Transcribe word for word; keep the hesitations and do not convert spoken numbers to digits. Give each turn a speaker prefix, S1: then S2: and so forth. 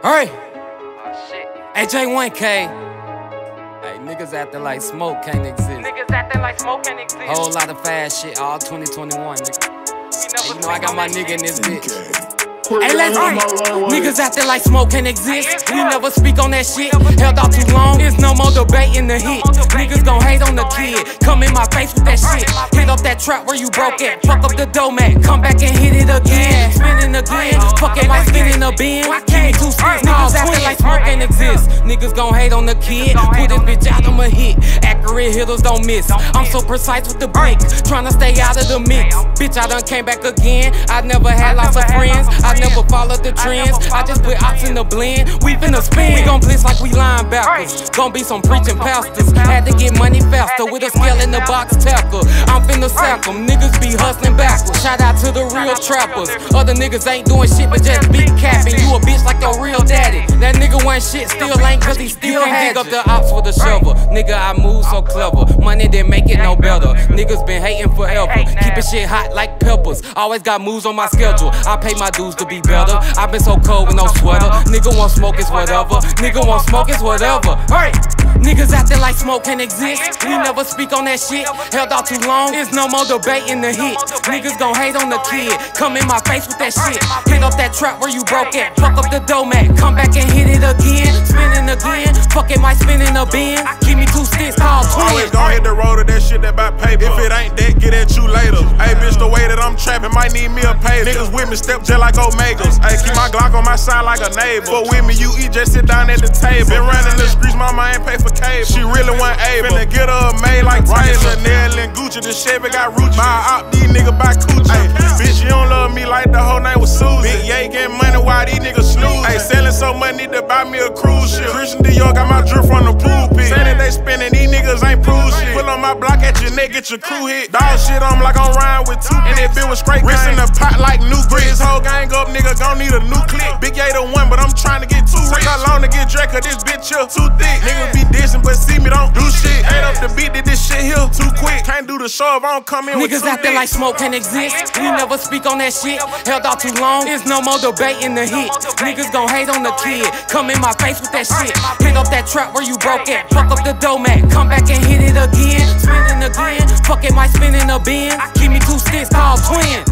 S1: Hey, A J one K. Hey, niggas acting like smoke can't exist.
S2: Niggas acting like smoke can't exist.
S1: Whole lot of fast shit, all twenty twenty-one, nigga. Hey, you know I got my nigga in this bitch. Hey, let's go. Niggas acting like smoke can't exist. We never speak on that shit. Held out too long, there's no more debate in the hit. Niggas gon' hate on the kid. Come in my face with that shit. Hit up that trap where you broke at. Fuck up the dough mat. Come back and hit it again. Spinning again. Fuck it, might spin in a bin. Give me two cents. Niggas acting like smoke can't exist. Niggas gon' hate on the kid. Put this bitch out, I'ma hit. Accurate hitters don't miss. I'm so precise with the bricks. Tryna stay out of the mix. Bitch, I done came back again. I never had lots of friends. I never followed the trends. I just put ops in the blend. We finna spin. We gon' blitz like we linebackers. Gon' be some preaching pastors. Had to get money faster with a scale in the box tackle. I'm finna sack 'em. Niggas be hustling backwards. Shout out to the real trappers. Other niggas ain't doing shit but just big capping. You a bitch like your real daddy. That nigga wasn't shit, still ain't cause he still had dig up the ops with a shovel. Nigga, I move so clever. Money didn't make it no better. Niggas been hating forever. Keeping shit hot like peppers. Always got moves on my schedule. I pay my dues to be better. I been so cold with no sweater. Nigga want smoke is whatever. Nigga want smoke is whatever. Hey, niggas acting like smoke can't exist. We never speak on that shit. Held out too long, there's no more debate in the hit. Niggas gon' hate on the kid. Come in my face with that shit. Hit up that trap where you broke at. Fuck up the dough mat. Come back and hit it again. Spinning again. Fuck it, might spin in a bin. Give me two sticks, called twins.
S3: Always gon' hit the road of that shit that about paper. If it ain't that, get at you later. Hey, bitch, the way that I'm trapping might need me a pay. Niggas with me step just like Omegas. Hey, keep my Glock on my side like a neighbor. But with me, you eat, just sit down at the table. Been running the streets, mama ain't pay for cable. She really wasn't able. Finna get her made like Taylor. Chanel and Gucci, the Chevy got Rucci. Buy out these niggas by Coochie. Ay, bitch, you don't love me like the whole night was Susie. Big Ye getting money while these niggas snooze. Ay, selling so much, need to buy me a cruise ship. Christian Dior got my drip from the pool pit. Say that they spending, these niggas ain't prove shit. Pull on my block at your neck, get your crew hit. Dog shit, I'm like I'm riding with two. And that bitch was straight wrist in the pot like new grits. Whole gang up, nigga gon' need a new click. Big Ye the one, but I'm trying to get too rich. How long to get Drake, cause this bitch here too thick. Niggas be dissing, but see me don't do shit. Ate up the beat, did this shit here too quick. Can't do the show if I don't come in with
S1: niggas
S3: two
S1: acting like
S3: dicks.
S1: smoke can't exist. We never speak on that shit. Held out too long, there's no more debate in the hit. Niggas gon' hate on the kid. Come in my face with that shit. Hit up that trap where you broke at. Fuck up the dough mat. Come back and hit it again. Spinning again. Fuck it, might spin in a bin. Give me two sticks, called twins.